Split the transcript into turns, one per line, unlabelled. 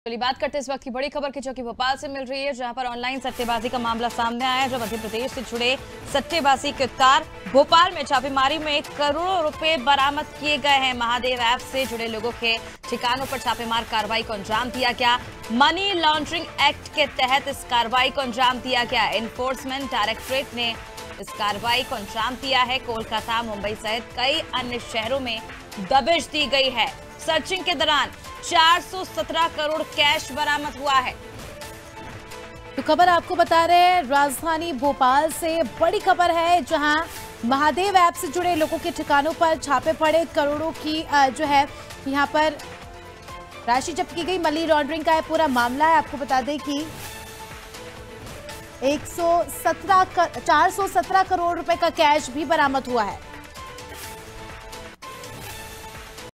चलिए बात करते हैं इस वक्त की बड़ी खबर की, जो कि भोपाल से मिल रही है, जहां पर ऑनलाइन सट्टेबाजी का मामला सामने आया है। जो मध्य प्रदेश से जुड़े सट्टेबाजी के तार भोपाल में छापेमारी में करोड़ों रुपए बरामद किए गए हैं। महादेव ऐप से जुड़े लोगों के ठिकानों पर छापेमार कार्रवाई को अंजाम दिया गया। मनी लॉन्ड्रिंग एक्ट के तहत इस कार्रवाई को अंजाम दिया गया। एनफोर्समेंट डायरेक्टोरेट ने इस कार्रवाई को अंजाम दिया है। कोलकाता, मुंबई सहित कई अन्य शहरों में दबिश दी गई है। सर्चिंग के दौरान 417 करोड़ कैश बरामद हुआ है।
तो खबर आपको बता रहे हैं राजधानी भोपाल से बड़ी खबर है, जहां महादेव ऐप से जुड़े लोगों के ठिकानों पर छापे पड़े। करोड़ों की जो है यहां पर राशि जब्त की गई। मनी लॉन्ड्रिंग का पूरा मामला है। आपको बता दें कि 417 करोड़ रुपए का कैश भी बरामद हुआ है।